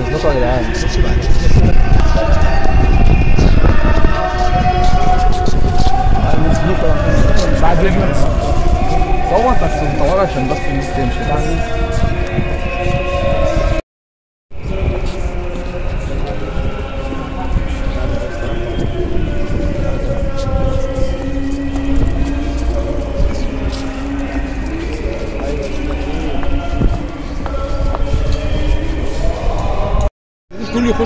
اظبطوا يا جدعان. بعد اذنك صور بس مطور عشان بس الناس تمشي. كله يخش.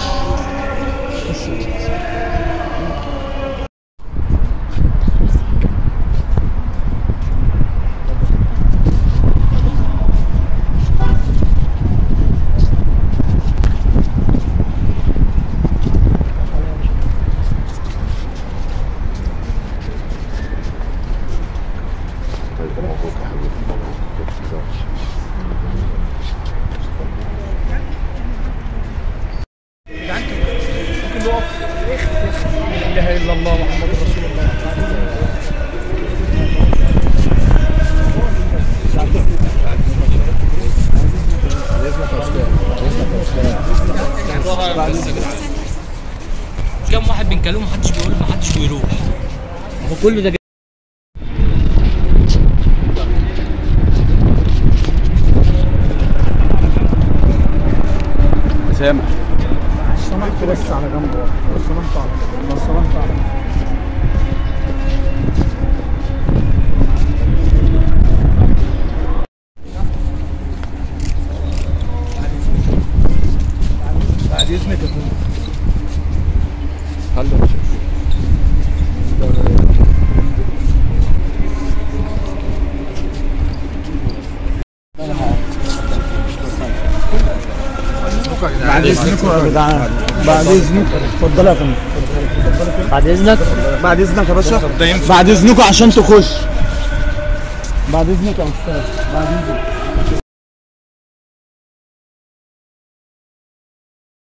لا اله الا الله محمد رسول الله. كم واحد بنكلمه محدش بيروح. هو كله ده سامع. سمحت بس على جنب لو سمحت على بعد اذنك يا فندم. هلا يا شيخ. بعد اذنكم يا جدعان. بعد اذنك اتفضل يا فندم. بعد اذنك. بعد اذنك يا باشا. بعد اذنكم عشان تخش. بعد اذنك يا استاذ. بعد اذنك.